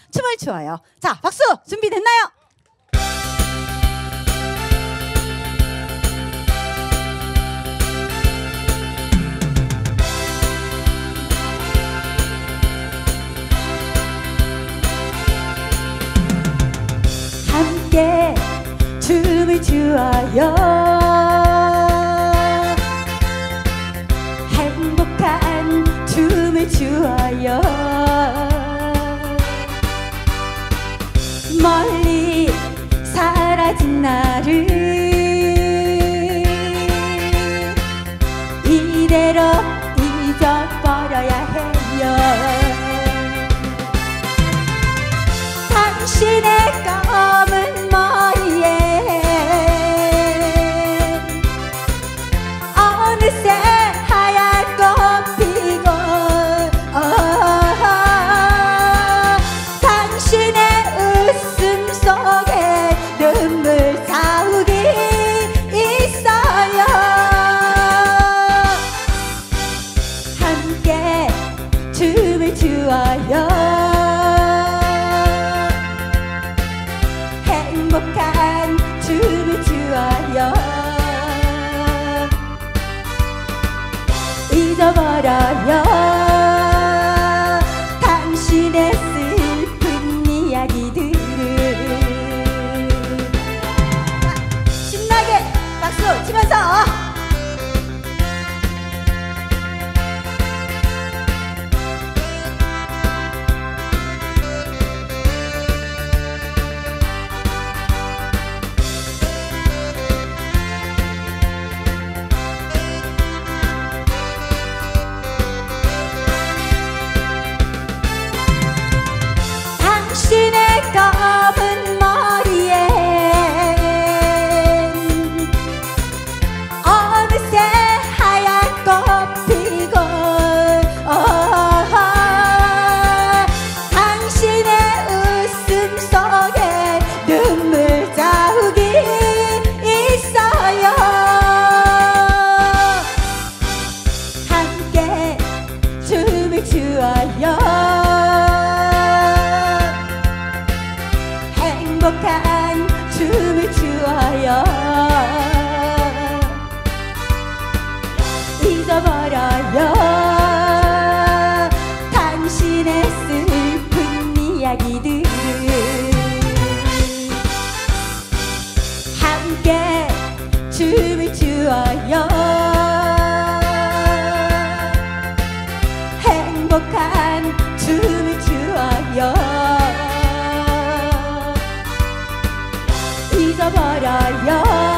춤을 추어요. 자, 박수 준비됐나요? 함께 춤을 추어요. 행복한 춤을 추어요. 멀리 사라진 나를 이대로 잊어버려야 해요. 당신의 검은 머리에 어느새 하얀 꽃 피고 당신의 웃음 속에 눈물 자국이 있어요. 함께 춤을 추어요. 행복한 춤을 추어요. 잊어버려요. 당신의 슬픈 이야기들을. 신나게 박수 치면서 당신의 검은 머리에 어느새 하얀 꽃 피고 당신의 웃음 속에 눈물 자국이 있어요. 함께 춤을 추어요. 행복한 춤을 추어요. 잊어버려요. 당신의 슬픈 이야기들을. 함께 춤을 추어요. 행복한 춤을 추어요. 잊어버려요.